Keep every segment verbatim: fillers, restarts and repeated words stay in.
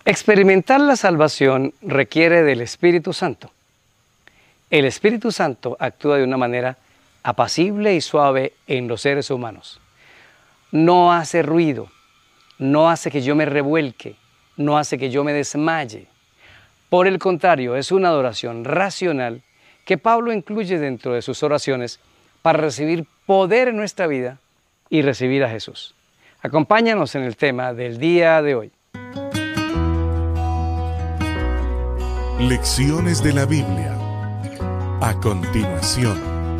Experimentar la salvación requiere del Espíritu Santo. El Espíritu Santo actúa de una manera apacible y suave en los seres humanos. No hace ruido, no hace que yo me revuelque, no hace que yo me desmaye. Por el contrario, es una adoración racional que Pablo incluye dentro de sus oraciones para recibir poder en nuestra vida y recibir a Jesús. Acompáñanos en el tema del día de hoy. Lecciones de la Biblia. A continuación.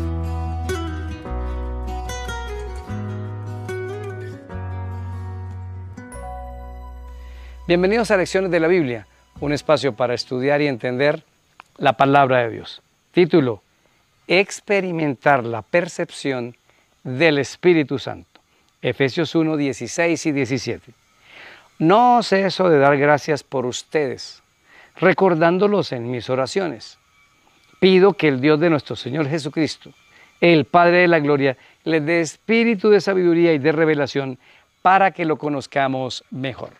Bienvenidos a Lecciones de la Biblia, un espacio para estudiar y entender la palabra de Dios. Título: Experimentar la percepción del Espíritu Santo. Efesios uno, dieciséis y diecisiete. No ceso de dar gracias por ustedes, recordándolos en mis oraciones. Pido que el Dios de nuestro Señor Jesucristo, el Padre de la Gloria, les dé espíritu de sabiduría y de revelación para que lo conozcamos mejor.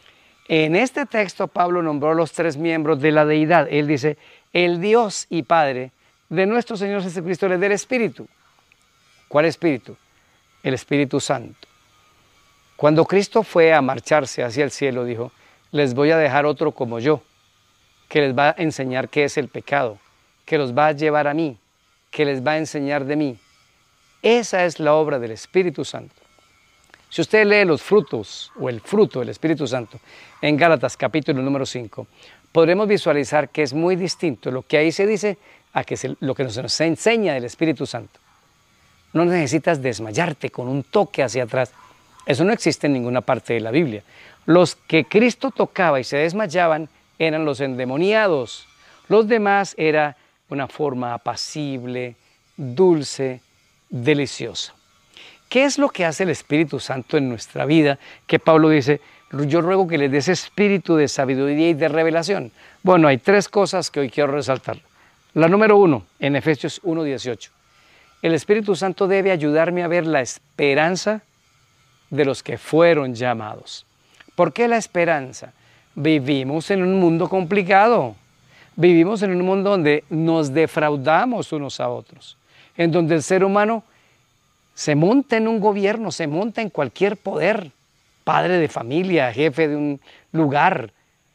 En este texto Pablo nombró los tres miembros de la deidad. Él dice, el Dios y Padre de nuestro Señor Jesucristo les dé el Espíritu. ¿Cuál Espíritu? El Espíritu Santo. Cuando Cristo fue a marcharse hacia el cielo, dijo, les voy a dejar otro como yo, que les va a enseñar qué es el pecado, que los va a llevar a mí, que les va a enseñar de mí. Esa es la obra del Espíritu Santo. Si usted lee los frutos o el fruto del Espíritu Santo en Gálatas capítulo número cinco, podremos visualizar que es muy distinto lo que ahí se dice a que se, lo que nos, nos enseña del Espíritu Santo. No necesitas desmayarte con un toque hacia atrás. Eso no existe en ninguna parte de la Biblia. Los que Cristo tocaba y se desmayaban eran los endemoniados. Los demás era una forma apacible, dulce, deliciosa. ¿Qué es lo que hace el Espíritu Santo en nuestra vida? Que Pablo dice, yo ruego que les des espíritu de sabiduría y de revelación. Bueno, hay tres cosas que hoy quiero resaltar. La número uno, en Efesios uno, dieciocho. El Espíritu Santo debe ayudarme a ver la esperanza de los que fueron llamados. ¿Por qué la esperanza? Vivimos en un mundo complicado. Vivimos en un mundo donde nos defraudamos unos a otros. En donde el ser humano se monta en un gobierno, se monta en cualquier poder, padre de familia, jefe de un lugar,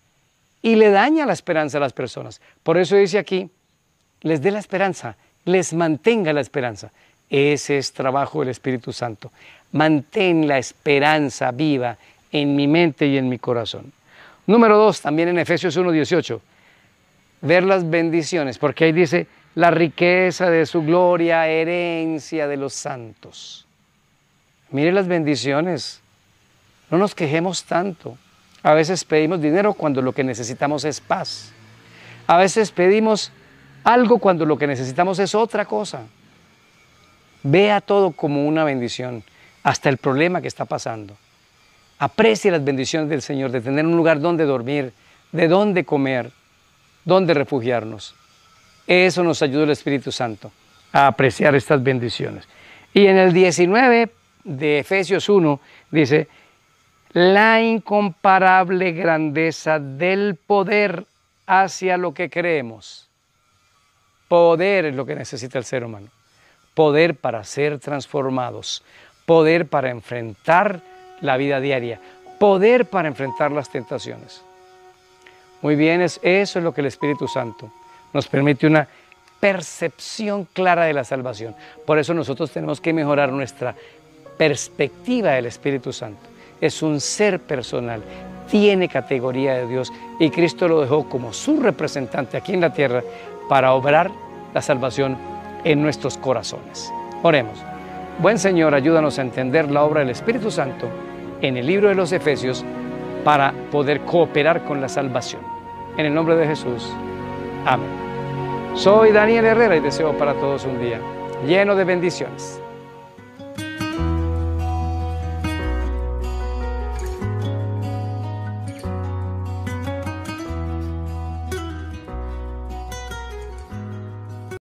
y le daña la esperanza a las personas. Por eso dice aquí, les dé la esperanza, les mantenga la esperanza. Ese es trabajo del Espíritu Santo. Mantén la esperanza viva en mi mente y en mi corazón. Número dos, también en Efesios uno, dieciocho, ver las bendiciones, porque ahí dice, la riqueza de su gloria, herencia de los santos. Mire las bendiciones, no nos quejemos tanto. A veces pedimos dinero cuando lo que necesitamos es paz. A veces pedimos algo cuando lo que necesitamos es otra cosa. Vea todo como una bendición, hasta el problema que está pasando. Aprecie las bendiciones del Señor, de tener un lugar donde dormir, de donde comer, donde refugiarnos. Eso nos ayuda el Espíritu Santo a apreciar estas bendiciones. Y en el diecinueve de Efesios uno dice, la incomparable grandeza del poder hacia lo que creemos. Poder es lo que necesita el ser humano. Poder para ser transformados, poder para enfrentar la vida diaria, poder para enfrentar las tentaciones. Muy bien, es, eso es lo que el Espíritu Santo nos permite, una percepción clara de la salvación. Por eso nosotros tenemos que mejorar nuestra perspectiva del Espíritu Santo. Es un ser personal, tiene categoría de Dios y Cristo lo dejó como su representante aquí en la tierra para obrar la salvación en nuestros corazones. Oremos. Buen Señor, ayúdanos a entender la obra del Espíritu Santo en el libro de los Efesios para poder cooperar con la salvación. En el nombre de Jesús. Amén. Soy Daniel Herrera y deseo para todos un día lleno de bendiciones.